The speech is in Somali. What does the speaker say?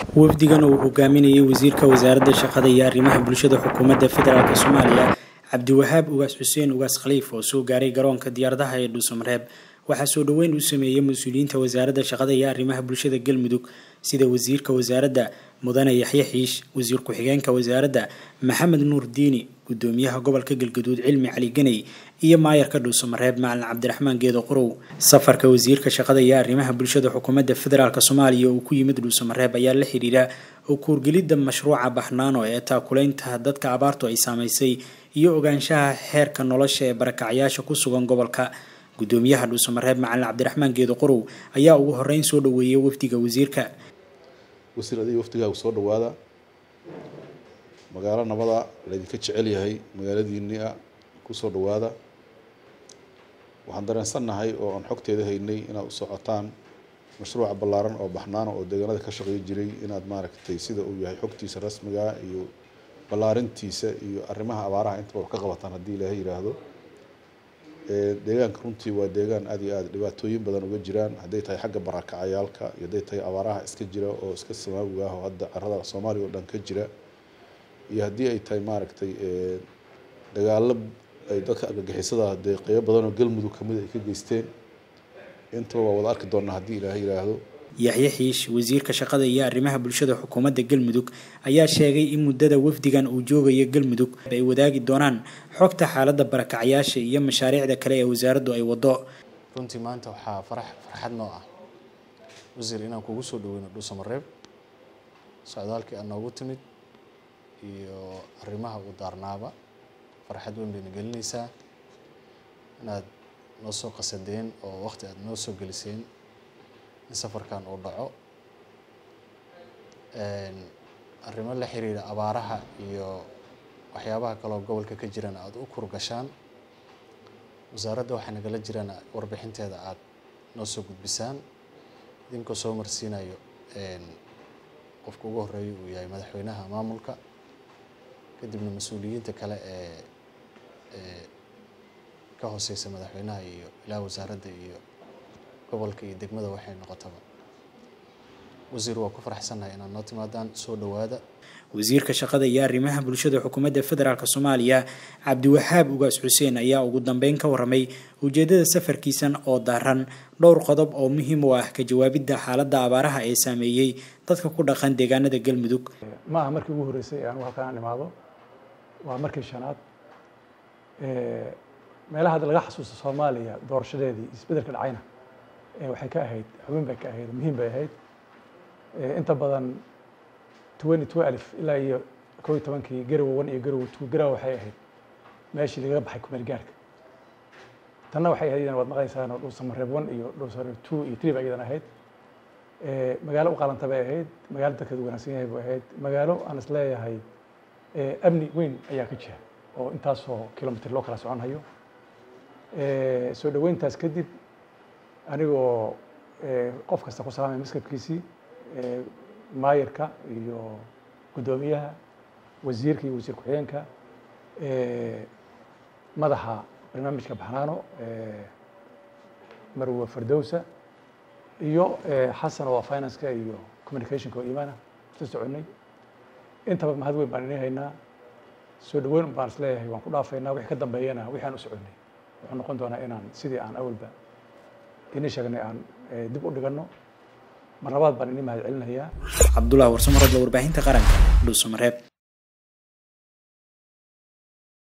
wafdigan uu hogaaminayay wasiirka wasaaradda shaqada iyo arrimaha bulshada xukuumadda federaalka Soomaaliya Cabdiwahaab Ugaas Xuseen Ugaas Khaliif oo soo gaaray garoonka diyaaradaha ee Dhuusamareeb waxaa soo dhaweyn u sameeyay mas'uuliyiinta wasaaradda shaqada iyo arrimaha bulshada Galmudug sida wasiirka wasaaradda Mudane Yaxye Xiish, wasiir ku-xigeenka wasaaradda Maxamed Nuur Diini, gudoomiyaha gobolka Galgaduud Cilmi Cali Ganay iyo maayarka Dhuusamareeb Macalin Cabdiraxmaan Geedo Qorow. Safarka wasiirka shaqada iyo arrimaha bulshada xukuumadda federaalka Soomaaliya oo ku yimid Dhuusamareeb ayaa la xiriira oo kuurgelidda mashruuca Baxnaano ee taakuleynta dadka abaartu ay saameysay iyo ogaanshaha heerka nolosha ee barakacyaasha ku sugan gobolka. gudoomiyaha Dhuusamareeb Macalin Cabdiraxmaan Geedo Qorow ayaa ugu horeyn soo dhaweeyay wafdiga wasiirka. wasiiradii wafdiga soo dhawaada magaalo nabada la idinka jecel yahay magaaladiina ku soo dhawaada waxaan dareensanahay oo aan xogteeda haynay inaad u socotaan mashruuca ballaaran oo Baxnaano oo deegaanada ka shaqeey jiray inaad maaragtay sida uu yahay xogtiisa rasmiga iyo ballaarintiisa iyo arrimaha abaaraha inta wax ka qabataan hadii Ilaahay yiraahdo. deegaanka runtii waa deegaan aad iyo aad dhibaatooyin badan uga jiraan haday tahay xagga barakacayaalka iyo haday tahay abaaraha iska jira oo iska samaawiga ah oo hadda carrada Soomaaliya oo dhan ka jira iyo hadii ay tahay maaragtay dagaalo ay dadka argagixisada qeyb badan oo Galmudug kamid ay ka geysteen inta waa wada arki doonaa hadii Ilaahay yiraahdo. Yaxye Xiish, wasiirka shaqada iyo arrimaha bulshada xukuumadda Galmudug ayaa sheegay in muddada wafdigan uu joogayo Galmudug ay wadaagi doonaan xogta xaaladda barakacyaasha iyo mashaariicda kale ee wasaaraddu ay wado. runtii maanta waxaa farxad noo ah wasiir inaan kugu soo dhaweyno Dhuusamareeb socdaalkii aan noogu timid iyo arrimaha u daarnaaba farxad weyn bay gelinaysaa inaad noo soo qasadeen oo waqti aad noo soo geliseen in safarkan uu dhaco arrimo la xiriira abaaraha iyo waxyaabaha kale oo gobolka ka jiraan aad u kurgashaan wasaaradda waxa nagala jiraan warbixinteeda aad noo soo gudbisaan idinkoo soo marsiinayo qofka ugu horeeyo uu yahay madaxweynaha maamulka kadibna mas'uuliyiinta kale ee ka hooseysa madaxweynaha iyo ilaa wasaaradda iyo gobolka iyo degmada waxay noqotaba. wasiir waa ku faraxsanahay inaad noo timaadaan soo dhawaada. wasiirka shaqada iyo arrimaha bulshada xukuumadda federaalka Soomaaliya Cabdiwahaab Ugaas Xuseen ayaa ugu dambeyn ka waramay ujeedada safarkiisan oo daaran dhowr qodob oo muhiim u ah ka jawaabidda xaaladda abaaraha ee saameeyay dadka ku dhaqan deegaanada Galmudug. ma markii ugu horeysay aan halkaan imaado waa markii shanaad meelaha laga xasuusto Soomaaliya doorashadeedii isbedelka dhacayna waxay ka ahayd xubin bay ka ahayd muhiim bay ahayd inta badan 2012 ilaa iyo 11kii Garowe 1 iyo Garowe 2 Garowe waxay ahayd meeshii laga baxay kumeel gaarka tanna waxay ahayd wad maqaysaan oo Dhuusamareeb 1 iyo Dhuusamareeb 2 iyo 3 bay idan ahayd magaalo u qalanta bay ahayd magaalo dadka wanaagsan yahay bay ahayd magaalo aan isleeyahay amni weyn ayaa ka jira oo intaas oo kilomitir loo kala soconayo soo dhaweyntaas kadib anigoo qof kasta ku salaamay maskabkiisii maayarka iyo gudoomiyaha wasiirka iyo wasiir ku-xigeenka madaxa barnaamijka Baxnaano Marwa Fardowsa iyo Xasan oo finance-ka iyo communication-ka oo iimaana soo soconay intaba mahad weyn baan haynaa soo dhaweyn baan isleeyahay waan ku dhaafaynaa wixii ka dambeeyana wixii aan u soconay wuxuu noqon doonaa inaan sidii aan awalba inay sheegnay aan dib u dhigano marlabaad baan inii mahad celinayaa. Cabdullaahi Warsamo, warbaahinta qaranka, Dhuusamareeb.